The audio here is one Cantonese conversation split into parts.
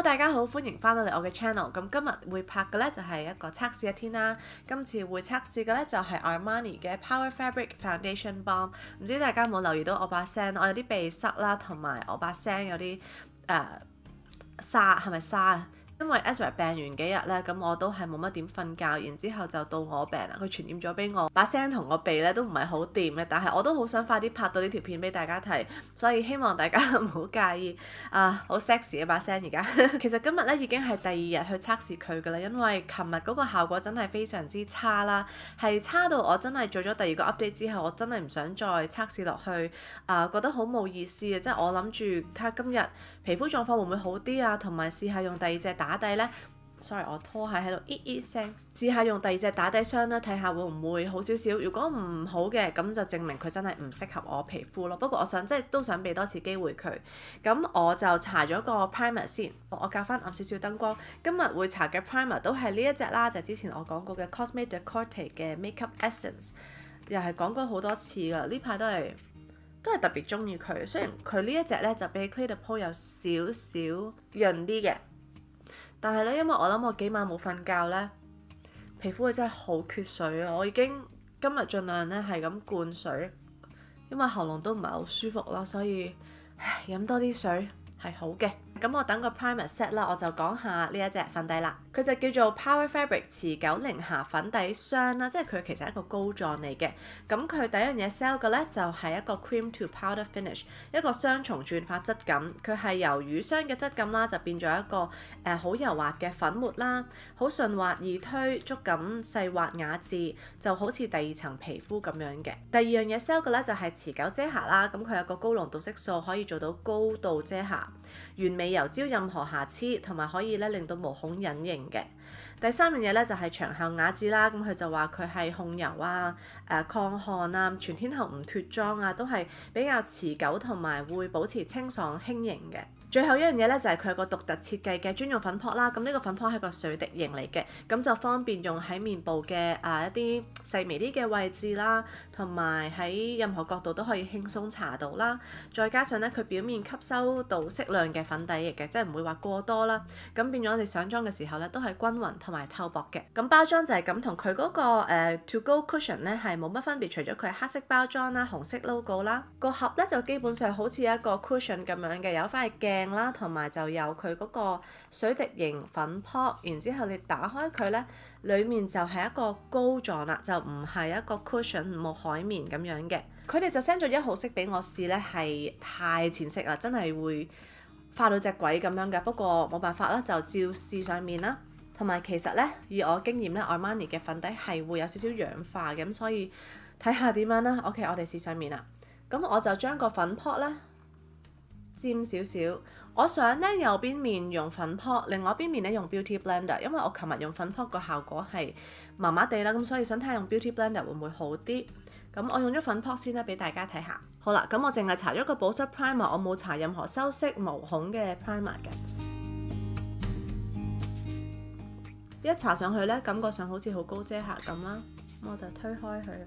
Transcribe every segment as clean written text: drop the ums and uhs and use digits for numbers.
大家好，歡迎翻到嚟我嘅 channel。咁今日會拍嘅呢就係一個測試一天啦。今次會測試嘅呢就係 Armani 嘅 Power Fabric Foundation Balm。唔知大家有冇留意到我把聲？我有啲鼻塞啦，同埋我把聲有啲沙，係咪沙啊？因為 Ezra 病完幾日咧，咁我都係冇乜點瞓覺，然之後就到我病啦，佢傳染咗俾我，把聲同個鼻咧都唔係好掂嘅，但係我都好想快啲拍到呢條片俾大家睇，所以希望大家唔好介意好 sexy 嘅把聲而家。其實今日咧已經係第二日去測試佢㗎啦，因為琴日嗰個效果真係非常之差啦，係差到我真係做咗第二個 update 之後，我真係唔想再測試落去，覺得好冇意思嘅，即係我諗住睇下今日皮膚狀況會唔會好啲啊，同埋試下用第二隻打底呢。Sorry， 我拖鞋喺度聲，試下用第二隻打底霜啦，睇下會唔會好少少。如果唔好嘅，咁就證明佢真係唔適合我皮膚咯。不過我想都想俾多次機會佢。咁我就搽咗個 primer 先，我較翻暗少少燈光。今日會搽嘅 primer 都係呢一隻啦，就係之前我講過嘅 Cosme de Corte 嘅 Makeup Essence， 又係講過好多次㗎。呢排都係特別中意佢，雖然佢呢一隻咧就比 Clé de Peau 有少少潤啲嘅。但係咧，因為我諗我幾晚冇瞓覺咧，皮膚真係好缺水啊！我已經今日盡量咧係咁灌水，因為喉嚨都唔係好舒服啦，所以飲多啲水係好嘅。咁我等個 primer set 啦，我就講下呢一隻粉底啦。佢就叫做 Power Fabric 持久零瑕粉底霜啦，即係佢其實係一個膏狀嚟嘅。咁佢第一樣嘢 sell 嘅咧就係一個 cream to powder finish， 一個雙重轉化質感。佢係由乳霜嘅質感啦，就變咗一個好柔滑嘅粉末啦，好順滑易推，觸感細滑雅致，就好似第二層皮膚咁樣嘅。第二樣嘢 sell 嘅咧就係持久遮瑕啦，咁佢有個高濃度色素可以做到高度遮瑕，完美油焦任何瑕疵，同埋可以咧令到毛孔隱形嘅。第三樣嘢咧就係長效雅致啦，咁佢就話佢係控油啊、抗汗啊、全天候唔脫妝啊，都係比較持久同埋會保持清爽輕盈嘅。最後一樣嘢咧就係佢有個獨特設計嘅專用粉撲啦，咁呢個粉撲係個水滴型嚟嘅，咁就方便用喺面部嘅一啲細微啲嘅位置啦，同埋喺任何角度都可以輕鬆搽到啦。再加上咧佢表面吸收到適量嘅粉底液嘅，即係唔會話過多啦，咁變咗我哋上妝嘅時候咧都係均勻同埋透薄嘅。咁包裝就係咁，同佢嗰個To Go Cushion 咧係冇乜分別，除咗佢係黑色包裝啦、紅色 logo 啦，個盒咧就基本上好似一個 cushion 咁樣嘅，有塊鏡啦，同埋就有佢嗰個水滴型粉撲，然之後你打開佢咧，裡面就係一個膏狀啦，就唔係一個 cushion 冇海綿咁樣嘅。佢哋就 send 咗1號色俾我試咧，係太淺色啦，真係會化到隻鬼咁樣嘅。不過冇辦法啦，就照試上面啦。同埋其實咧，以我經驗咧，Armani 嘅粉底係會有少少氧化嘅，咁所以睇下點樣啦。OK， 我哋試上面啦。咁我就將個粉撲咧尖少少。我想咧右邊面用粉撲，另外一邊面咧用 Beauty Blender， 因為我琴日用粉撲個效果係麻麻地啦，咁所以想睇下用 Beauty Blender 會唔會好啲。咁我用咗粉撲先啦，俾大家睇下。好啦，咁我淨係搽咗個保濕 primer， 我冇搽任何修飾毛孔嘅 primer 嘅。一搽上去咧，感覺上好似好高遮瑕咁啦，咁我就推開佢。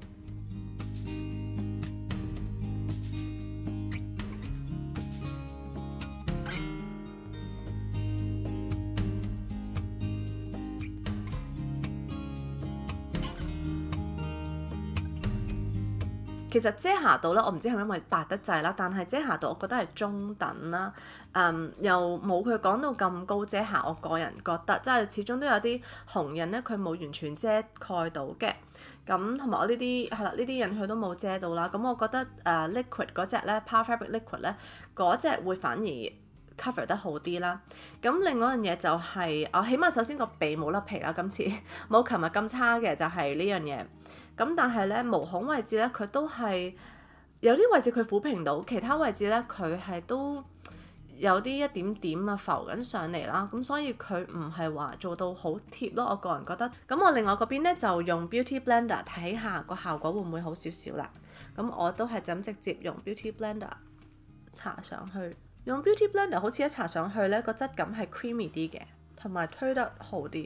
其實遮瑕度咧，我唔知係咪因為白得滯啦，但係遮瑕度我覺得係中等啦，又冇佢講到咁高遮瑕。我個人覺得，即係始終都有啲紅印咧，佢冇完全遮蓋到嘅。咁同埋我呢啲係啦，呢啲印佢都冇遮到啦。咁我覺得liquid 嗰隻咧 Power Fabric Liquid 咧，嗰隻會反而 cover 得好啲啦。咁另外一樣嘢就係我起碼首先個鼻冇甩皮啦，今次冇琴日咁差嘅，就係呢樣嘢。咁但係咧毛孔位置咧，佢都係有啲位置佢撫平到，其他位置咧佢係都有啲一點點浮緊上嚟啦。咁所以佢唔係話做到好貼咯，我個人覺得。咁我另外嗰邊咧就用 Beauty Blender 睇下個效果會唔會好少少啦。咁我都係就咁直接用 Beauty Blender 搽上去。用 Beauty Blender 好似一搽上去咧，個質感係 creamy 啲嘅，同埋推得好啲。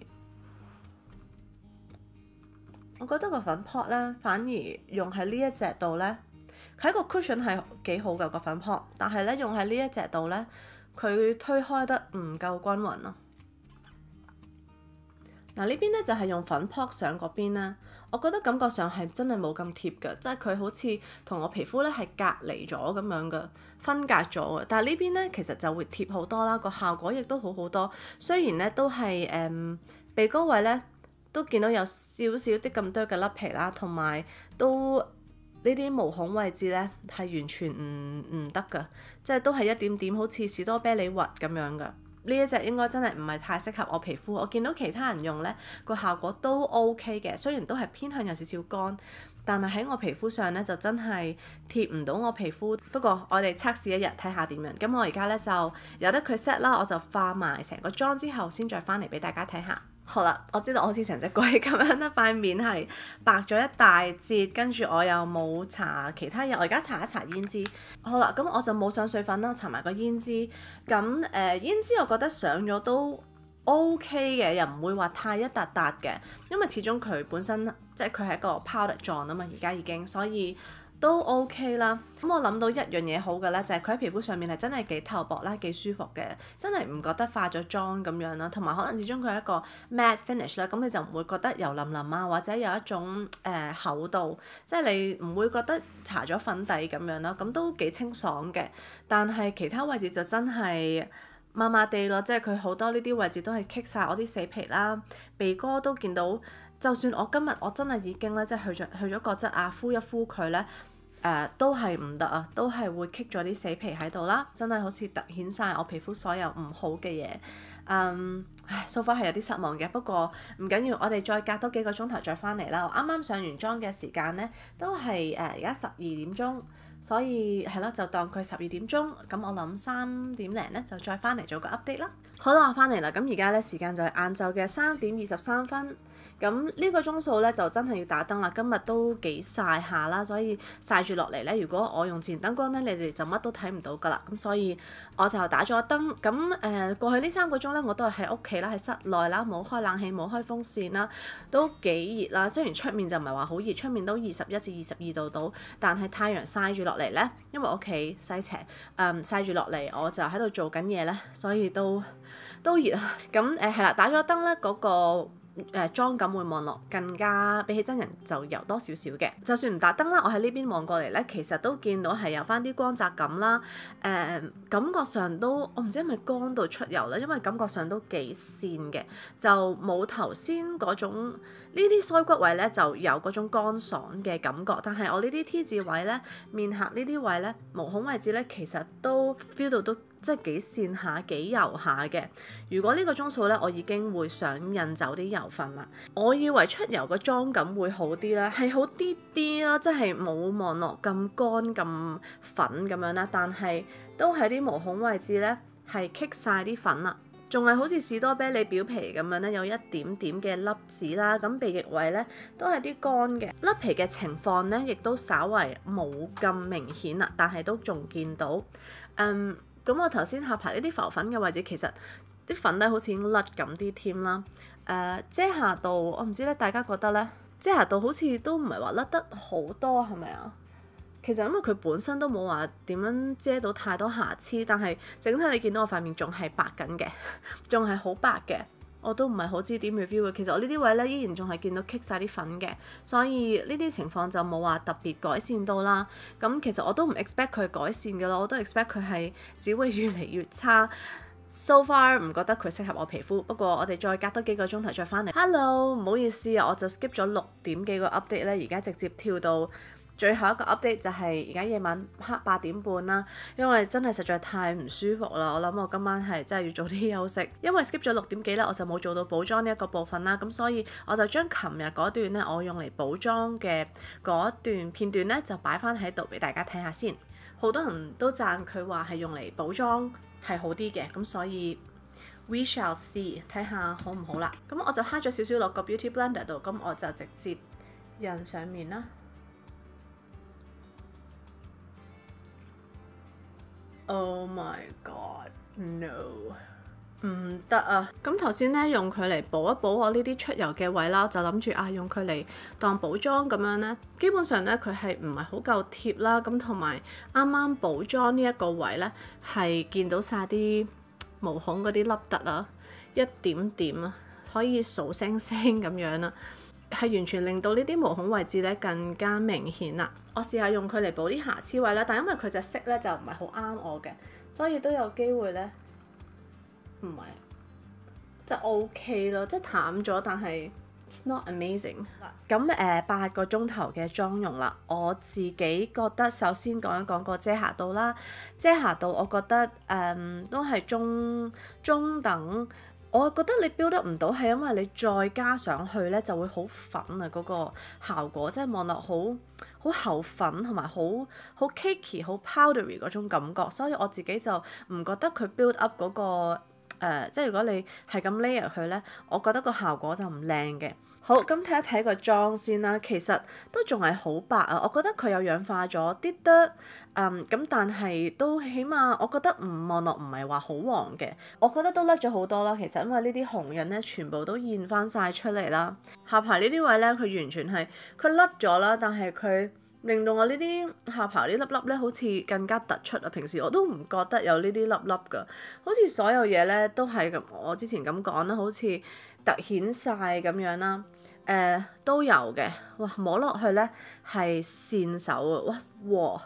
我覺得個粉撲咧，反而用喺呢一隻度咧，佢一個 cushion 係幾好嘅個粉撲，但係咧用喺呢一隻度咧， 佢推開得唔夠均勻咯。嗱，呢邊咧就係用粉撲上嗰邊啦，我覺得感覺上係真係冇咁貼㗎，即係佢好似同我皮膚咧係隔離咗咁樣嘅，分隔咗嘅。但係呢邊咧其實就會貼好多啦，個效果亦都好好多。雖然咧都係鼻哥位咧都見到有少少啲咁多嘅甩皮啦，同埋都呢啲毛孔位置咧係完全唔得㗎，即係都係一點點好似士多啤梨核咁樣㗎。呢一隻應該真係唔係太適合我皮膚，我見到其他人用呢個效果都 OK 嘅，雖然都係偏向有少少乾，但係喺我皮膚上呢就真係貼唔到我皮膚。不過我哋測試一日睇下點樣。咁我而家呢就由得佢 set 啦，我就化埋成個妝之後先再翻嚟俾大家睇下。好啦，我知道我好似成隻龜咁樣啦，塊面係白咗一大截，跟住我又冇搽其他嘢，我而家搽一搽胭脂。好啦，咁我就冇上水粉啦，搽埋個胭脂。咁胭脂我覺得上咗都 OK 嘅，又唔會話太一笪笪嘅，因為始終佢本身即係佢係一個 powder 狀啊嘛，而家已經，所以都 OK 啦。咁我諗到一樣嘢好嘅咧，就係佢喺皮膚上面係真係幾透薄啦，幾舒服嘅，真係唔覺得化咗妝咁樣啦。同埋可能始終佢係一個 matte finish 啦，咁你就唔會覺得油淋淋啊，或者有一種厚度，即係你唔會覺得搽咗粉底咁樣啦。咁都幾清爽嘅，但係其他位置就真係麻麻地咯，即係佢好多呢啲位置都係棘晒我啲死皮啦，鼻哥都見到。就算我今日我真係已經咧，即係去咗角質啊，敷一敷佢咧，都係唔得啊，都係會棘咗啲死皮喺度啦，真係好似突顯晒我皮膚所有唔好嘅嘢。so far 係有啲失望嘅，不過唔緊要，我哋再隔多幾個鐘頭再翻嚟啦。我啱啱上完妝嘅時間咧，都係而家12點鐘。所以係咯，就當佢12點鐘，咁我諗3點零咧就再翻嚟做個 update 啦。好啦，我翻嚟啦，咁而家咧時間就係晏晝嘅3點23分。咁呢個鐘數咧就真係要打燈啦，今日都幾曬下啦，所以曬住落嚟咧，如果我用自然燈光咧，你哋就乜都睇唔到㗎啦。咁所以我就打咗燈。咁過去呢3個鐘咧，我都係喺屋企啦，喺室內啦，冇開冷氣，冇開風扇啦，都幾熱啦。雖然出面就唔係話好熱，出面都21至22度到，但係太陽曬住落嚟咧，因為我屋企西斜，曬住落嚟我就喺度做緊嘢咧，所以都熱啊。咁係啦，打咗燈咧嗰個。妝感會望落更加比起真人就油多少少嘅，就算唔打燈啦，我喺呢邊望過嚟咧，其實都見到係有翻啲光澤感啦。感覺上都我唔知係咪乾到出油啦，因為感覺上都幾線嘅，就冇頭先嗰種呢啲腮骨位咧就有嗰種乾爽嘅感覺，但係我呢啲 T 字位咧、面頰呢啲位咧、毛孔位置咧，其實都 feel 到都即係幾線下、幾油下嘅。如果呢個鐘數咧，我已經會想印走啲油分啦。我以為出油個妝感會好啲啦，係好啲啲啦，即係冇望落咁乾咁粉咁樣啦。但係都喺啲毛孔位置咧係棘晒啲粉啦，仲係好似士多啤梨表皮咁樣咧，有一點點嘅粒子啦。咁鼻翼位咧都係啲乾嘅，甩皮嘅情況咧亦都稍為冇咁明顯啦，但係都仲見到。咁我頭先下排呢啲浮粉嘅位置，其實啲粉底好似已經甩咁啲添啦。遮瑕度我唔知咧，大家覺得咧遮瑕度好似都唔係話甩得好多，係咪啊？其實因為佢本身都冇話點樣遮到太多瑕疵，但係整體你見到我塊面仲係白緊嘅，仲係好白嘅。我都唔係好知點 review 嘅，其實我呢啲位咧依然仲係見到棘晒啲粉嘅，所以呢啲情況就冇話特別改善到啦。咁其實我都唔 expect 佢改善嘅咯，我都 expect 佢係只會越嚟越差。So far 唔覺得佢適合我皮膚，不過我哋再隔多幾個鐘頭再翻嚟。Hello， 唔好意思啊，我就 skip 咗6點幾個 update 咧，而家直接跳到最後一個 update 就係而家夜晚黑8點半啦，因為真係實在太唔舒服啦，我諗我今晚係真係要早啲休息，因為 skip 咗6點幾咧，我就冇做到補妝呢一個部分啦，咁所以我就將琴日嗰段咧我用嚟補妝嘅嗰段片段咧就擺翻喺度俾大家睇下先。好多人都讚佢話係用嚟補妝係好啲嘅，咁所以 we shall see 睇下好唔好啦。咁我就揩咗少少落個 Beauty Blender 度，咁我就直接印上面啦。Oh my god, no！ 唔得啊！咁頭先咧用佢嚟補一補我呢啲出油嘅位啦，就諗住用佢嚟當補妝咁樣咧。基本上咧佢係唔係好夠貼啦，咁同埋啱啱補妝呢一個位咧係見到晒啲毛孔嗰啲凹凸啊，一點點啊，可以數星星咁樣啦，係完全令到呢啲毛孔位置咧更加明顯啦。我試下用佢嚟補啲瑕疵位啦，但因為佢隻色咧就唔係好啱我嘅，所以都有機會咧。唔係，即係 OK 咯，即係淡咗，但係 it's not amazing。咁8個鐘頭嘅妝容啦，我自己覺得首先講一講個遮瑕度啦，遮瑕度我覺得都係中等。我覺得你 build 得唔到係因為你再加上去咧就會好粉啊，嗰個效果即係望落好厚粉同埋好 cakey 好 powdery 嗰種感覺，所以我自己就唔覺得佢 build up 嗰個。即係如果你係咁 layer 佢咧，我覺得個效果就唔靚嘅。好，咁睇一睇個妝先啦，其實都仲係好白啊，我覺得佢有氧化咗啲啲，咁但係都起碼我覺得望落唔係話好黃嘅，我覺得都甩咗好多啦。其實因為呢啲紅印咧全部都現翻晒出嚟啦，下巴呢啲位咧佢完全係佢甩咗啦，但係佢令到我呢啲下巴呢粒粒咧，好似更加突出啊！平時我都唔覺得有呢啲粒粒㗎，好似所有嘢咧都係咁，我之前咁講啦，好似突顯晒咁樣啦。都有嘅，哇！摸落去咧係線手啊，哇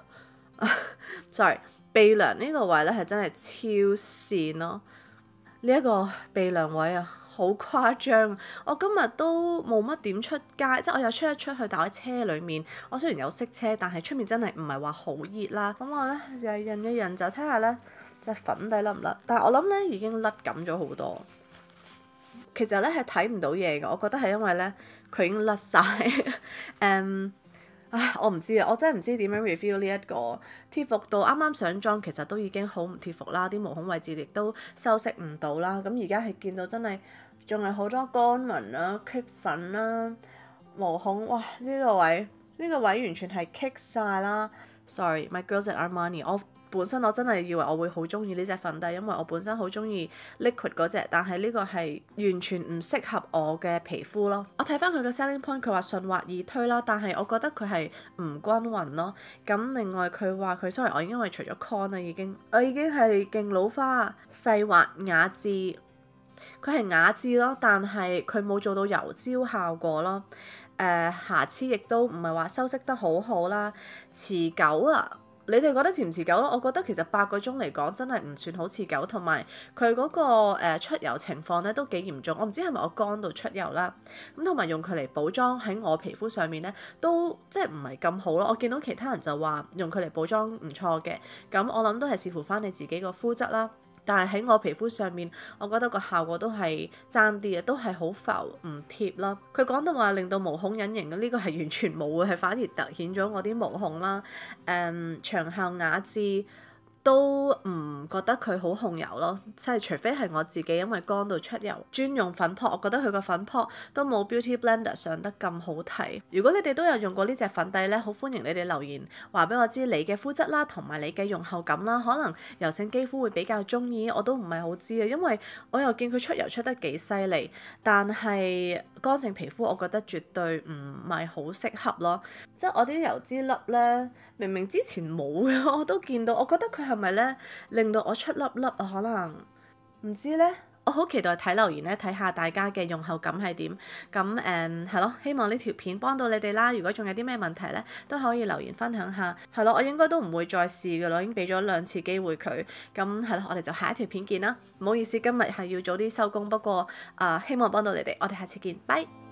！sorry， 鼻梁呢個位咧係真係超線咯，呢一個鼻梁位啊。好誇張！我今日都冇乜點出街，即係我有出一出去，但喺車裡面，我雖然有熄車，但係出面真係唔係話好熱啦。咁我咧就係印一印，就睇下咧隻粉底甩唔甩。但係我諗咧已經甩緊咗好多。其實咧係睇唔到嘢嘅，我覺得係因為咧佢已經甩晒。我唔知啊，我真係唔知點樣 review 呢一個貼服度。啱啱上妝其實都已經好唔貼服啦，啲毛孔位置亦都修飾唔到啦。咁而家係見到真係〜仲係好多乾紋啦、棘粉啦、毛孔，哇！呢個位完全係棘晒啦。Sorry，my girls at Armani。我真係以為我會好中意呢隻粉底，因為我本身好中意 liquid 嗰隻，但係呢個係完全唔適合我嘅皮膚咯。我睇翻佢嘅 selling point，佢話順滑易推啦，但係我覺得佢係唔均勻咯。咁另外佢話佢 sorry，我因為除咗 con 啦，我已經係勁老花，細滑雅致。佢係雅致咯，但係佢冇做到油焦效果咯。瑕疵亦都唔係話修飾得好好啦。持久啊，你哋覺得持唔持久咯？我覺得其實8個鐘嚟講真係唔算好持久，同埋佢嗰個出油情況咧都幾嚴重。我唔知係咪我乾到出油啦。咁同埋用佢嚟補妝喺我皮膚上面咧都即係唔係咁好咯。我見到其他人就話用佢嚟補妝唔錯嘅，咁我諗都係視乎翻你自己個膚質啦。但係喺我皮膚上面，我覺得個效果都係爭啲嘅，都係好浮唔貼啦。佢講到話令到毛孔隱形嘅呢個係完全冇嘅，係反而突顯咗我啲毛孔啦。長效雅致。都唔覺得佢好控油咯，即係除非係我自己因為乾到出油專用粉撲，我覺得佢個粉撲都冇 Beauty Blender 上得咁好睇。如果你哋都有用過呢隻粉底咧，好歡迎你哋留言話俾我知你嘅膚質啦，同埋你嘅用後感啦。可能油性肌膚會比較中意，我都唔係好知啊，因為我又見佢出油出得幾犀利，但係乾性皮膚我覺得絕對唔係好適合咯。即係我啲油脂粒咧，明明之前冇嘅，我都見到，我覺得佢係咪咧令到我出粒粒啊？可能唔知咧。我好期待睇留言咧，睇下大家嘅用後感係點。咁係咯，希望呢條片幫到你哋啦。如果仲有啲咩問題咧，都可以留言分享下。係咯，我應該都唔會再試噶啦，已經俾咗2次機會佢。咁係咯，我哋就下一條片見啦。唔好意思，今日係要早啲收工，不過希望幫到你哋。我哋下次見，拜。